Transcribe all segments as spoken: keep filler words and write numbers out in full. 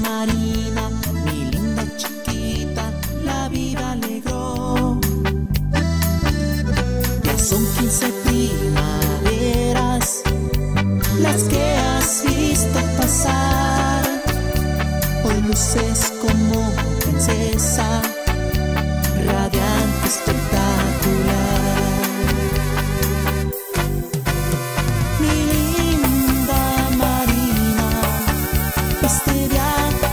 Marina, mi linda chiquita, la vida alegró. Ya son quince primaveras las que has visto pasar. Hoy luces como princesa, radiante, espectacular. Mi linda Marina, este día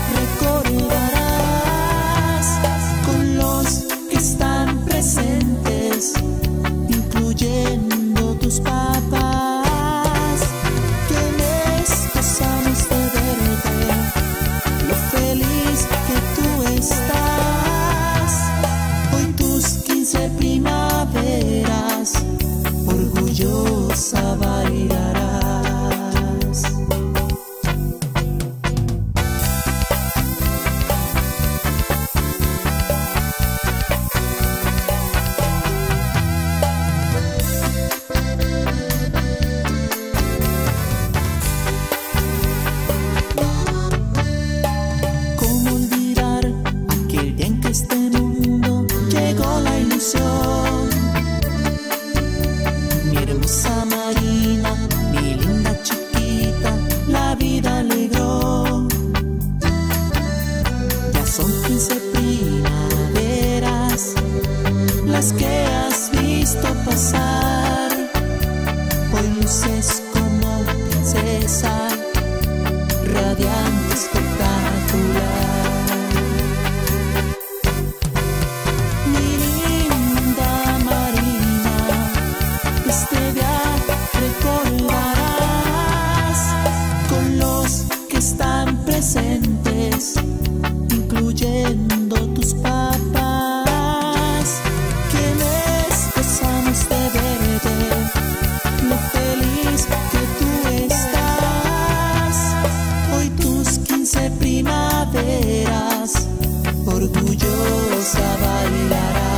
recordarás con los que están presentes, incluyendo tus papás, quienes gozamos de verte, lo feliz que tú estás. Hoy tus quince primaveras, orgullosa bailarás. ¿Cómo olvidar aquel día en que este mundo llegó la ilusión? Mi hermosa Marina, mi linda chiquita, la vida alegró. Ya son quince primaveras las que has visto pasar. Hoy luces como princesa, radiante, espectacular. Mi linda Marina, este día recordarás con los que están presentes, incluyendo tus papás, quienes gozamos de verte, lo feliz que tú estás. Hoy tus quince primaveras, orgullosa bailarás.